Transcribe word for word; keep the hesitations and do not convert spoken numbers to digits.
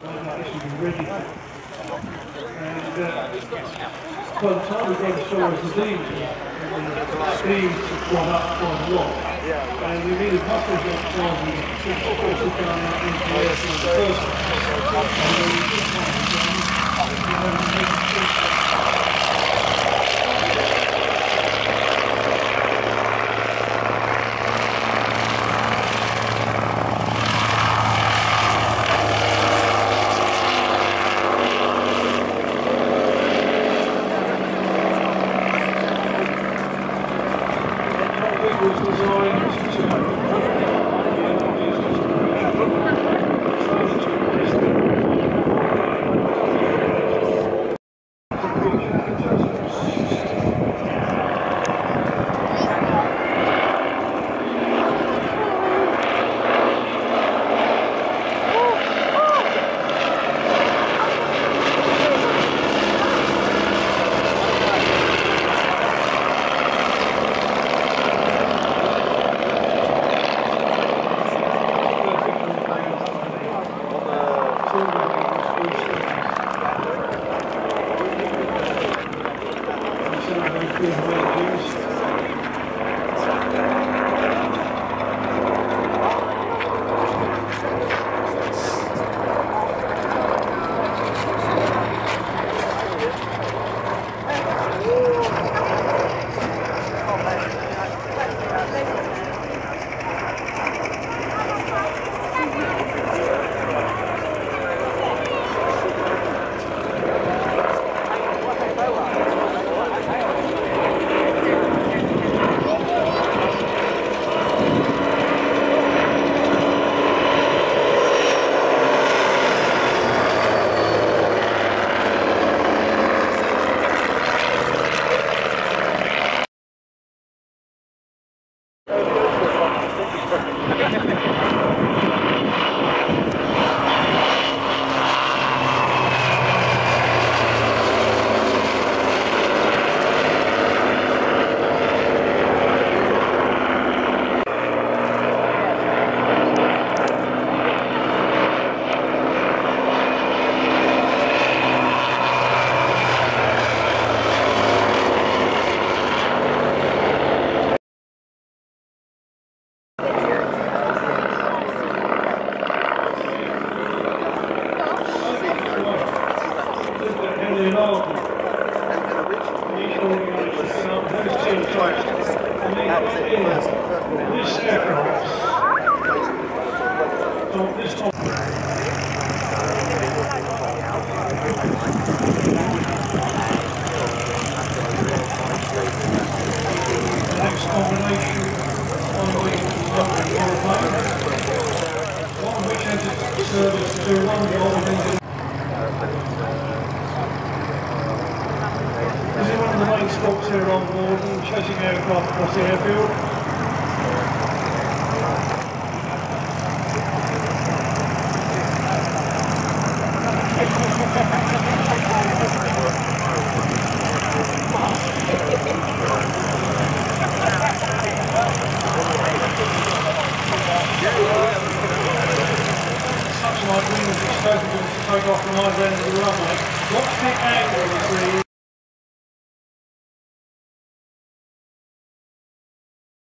ready. And uh, by the time we got as far as the evening, the speed had gone up quite a lot. And we needed buses at time to force it down into the air from the first one. And then we just wanted to here on board and chasing aircraft across the airfield. Such like wings expected to take off from either end of the runway. What's the angle?